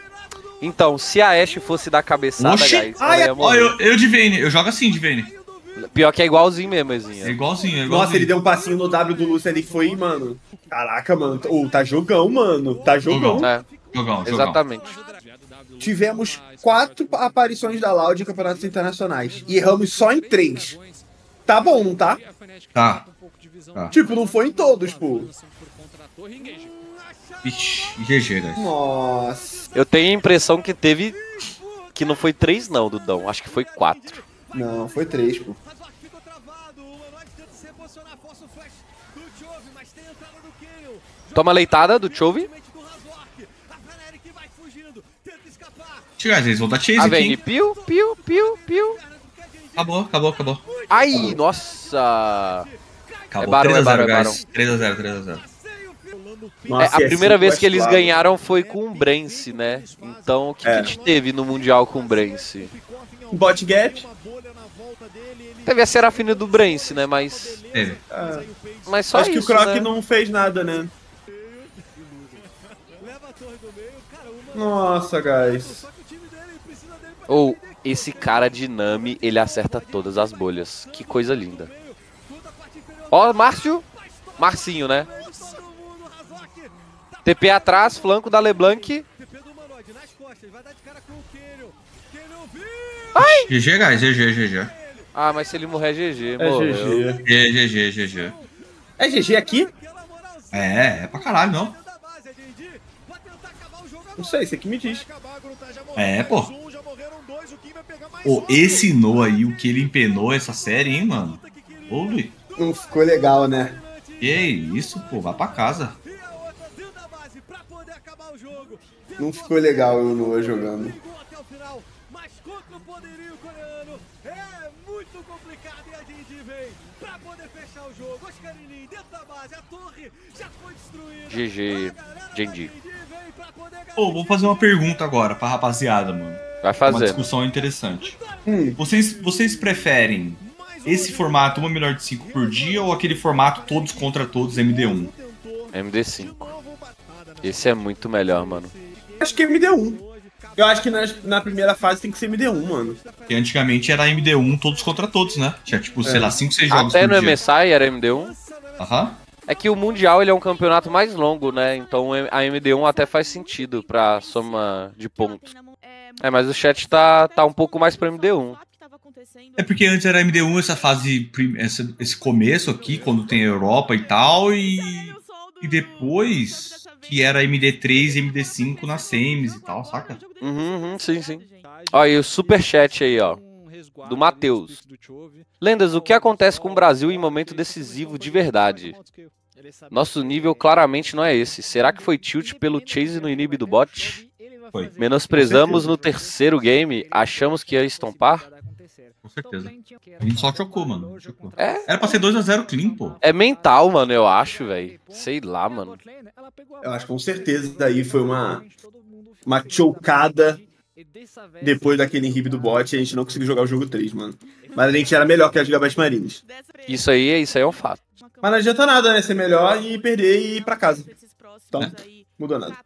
Então, se a Ashe fosse dar cabeçada, Oxi. guys, Ai, ela ia Ó, morrer. eu, eu de Vayne. Eu jogo assim de Vayne. Pior que é igualzinho mesmo, Ezinha. É igualzinho, é igualzinho. Nossa, ele deu um passinho no W do Lúcio ali, foi, mano. Caraca, mano. Ô, tá jogão, mano. Tá jogão. Jogão. É, Jogão, jogão. exatamente. Tivemos quatro aparições da Loud em campeonatos internacionais. E erramos só em três. Tá bom, não tá? Tá. Tá. Tipo, não foi em todos, pô. Ixi, G G, guys. Nossa. Eu tenho a impressão que teve... Que não foi três não, Dudão. Acho que foi quatro. Não, foi três, pô. Toma a leitada do Chove. Chega, eles vão dar chase A aqui, Vayne, hein? piu, piu, piu, piu. Acabou, acabou, acabou. Ai, nossa. Acabou. É barão, é barão, é três a zero, barão. guys. três a zero, três a zero. É, Nossa, a e é primeira cinco vez que eles Westlaw. ganharam foi com o Brence, né? Então, o que, É. que a gente teve no Mundial com o Brence? Bot gap. Teve a Serafine do Brence, né? Mas, Teve. Ah, mas só acho isso, que o Croc né? não fez nada, né? Nossa, guys. Ou, esse cara de Nami, ele acerta todas as bolhas. Que coisa linda. Ó, Márcio. Marcinho, né? T P atrás, flanco da LeBlanc. G G, guys. G G, G G. Ah, mas se ele morrer é G G, É morreu. G G. G G, G G, G. É G G aqui? É, é pra caralho, não. Não sei, você que me diz. É, pô. Ô, esse No aí, o que ele empenou essa série, hein, mano? Ô, Luiz. Não ficou legal, né? Que isso, pô. Vai pra casa. Não ficou legal o Noah jogando. Mas contra o poderio coreano é muito complicado e a gente vem pra poder fechar o jogo. Oscarini dentro da base, a torre já foi destruída. G G, Genji. Ô, vou fazer uma pergunta agora pra rapaziada, mano. Vai Uma fazer. discussão interessante. Hum. Vocês, vocês preferem esse formato uma melhor de cinco por dia ou aquele formato todos contra todos M D um? M D cinco. Esse é muito melhor, mano. Acho que é M D um. Eu acho que na, na primeira fase tem que ser M D um, mano. Porque antigamente era M D um todos contra todos, né? Tinha tipo, sei lá, cinco, seis jogos Até por no dia. M S I era M D um. Aham. É que o Mundial ele é um campeonato mais longo, né? Então a M D um até faz sentido pra soma de pontos. É, mas o chat tá, tá um pouco mais pra M D um. É porque antes era M D um essa fase, prim- essa- esse começo aqui, quando tem a Europa e tal, e, e depois que era M D três e M D cinco nas semis e tal, saca? Uhum, uhum, sim, sim. Ó, e o superchat aí, ó. Do Matheus. Lendas, o que acontece com o Brasil em momento decisivo de verdade? Nosso nível claramente não é esse. Será que foi tilt pelo chase no inib do bot? Foi. Menosprezamos no terceiro game, achamos que ia estompar? Com certeza. A gente só chocou, mano. Chocou. É, Era pra ser dois a zero clean, pô. é mental, mano, eu acho, velho. Sei lá, mano. Eu acho que com certeza daí foi uma, uma chocada depois daquele inhib do bot e a gente não conseguiu jogar o jogo três, mano. Mas a gente era melhor que a Gigabyte Marines. Isso aí, isso aí é um fato. Mas não adianta nada, né? Ser melhor e perder e ir pra casa. Então, mudou nada.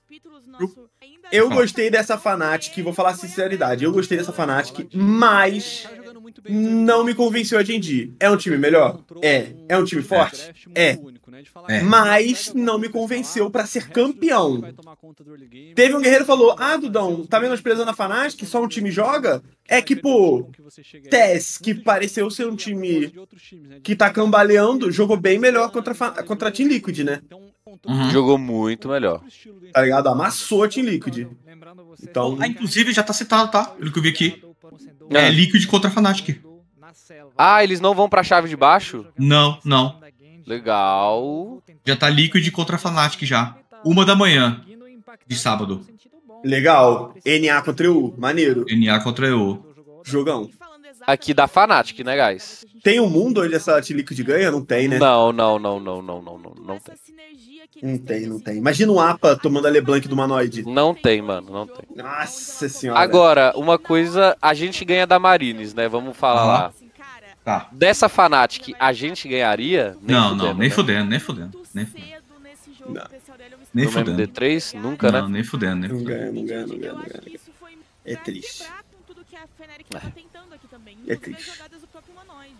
Eu gostei dessa Fnatic, vou falar a sinceridade. Eu gostei dessa Fnatic, mas não me convenceu a Genji. É um time melhor? É. É um time forte? É. É. Mas não me convenceu pra ser campeão. Teve um guerreiro que falou: ah, Dudão, tá menosprezando a Fnatic? Só um time joga? É que, pô, Tess, que pareceu ser um time que tá cambaleando, jogou bem melhor contra a, Fa- contra a Team Liquid, né? Uhum. Jogou muito melhor. Tá ligado? Amassou a Team Liquid. Então, Ah, inclusive já tá citado, tá? Pelo que eu vi aqui. Ah. É Liquid contra Fnatic. Ah, eles não vão pra chave de baixo? Não, não. Legal. Já tá Liquid contra Fnatic já. Uma da manhã de sábado. legal. N A contra E U, maneiro. N A contra E U. Jogão. Aqui da Fnatic, né, guys? Tem um mundo onde essa Team Liquid ganha? Não tem, né? Não, não, não, não, não, não, não, não tem. Não tem, não tem. Imagina o APA tomando a LeBlanc do Humanoid. Não tem, mano, não tem. Nossa senhora. Agora, uma coisa, a gente ganha da Marines, né? Vamos falar Aham. lá. Tá. Dessa Fnatic, a gente ganharia? Nem Não, fudendo, não, nem né? fudendo, nem fudendo. Nem fudendo. Não. Nem No M D fudendo. três? Nunca, Não, né? nem fudendo, nem Não fudendo. ganha, não ganha, não ganha, não ganha. É triste. É triste.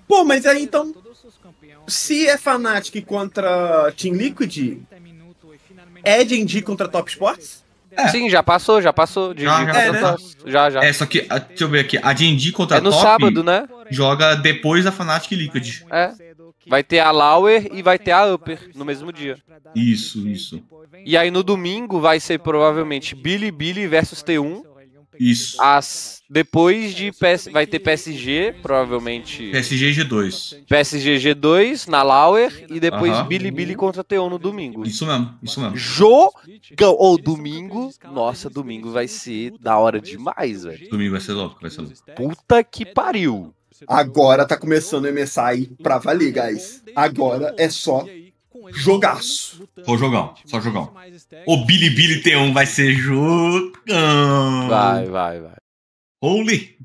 Pô, mas aí então, se é Fnatic contra Team Liquid, é D and D contra Top Sports? É. Sim, já passou, já passou. De, Já, de- já, é, né? já, já. É, só que, a- deixa eu ver aqui, a D and D contra É no a Top sábado, né? joga depois da Fnatic Liquid. É. Vai ter a Lauer e vai ter a Upper no mesmo dia. Isso, isso. E aí no domingo vai ser provavelmente Bilibili versus T um. Isso. As... Depois de P S... vai ter P S G, provavelmente P S G G dois. P S G G dois na Lauer e depois Aham. Bilibili contra T um no domingo. Isso mesmo, isso mesmo. Jogão! Ou domingo, nossa, domingo vai ser da hora demais, velho. Domingo vai ser louco, vai ser louco. Puta que pariu. Agora tá começando o M S I pra valer, guys. Agora é só jogaço. Só jogão, só jogão. O Bilibili T um vai ser jogão. Vai, vai, vai. Holy.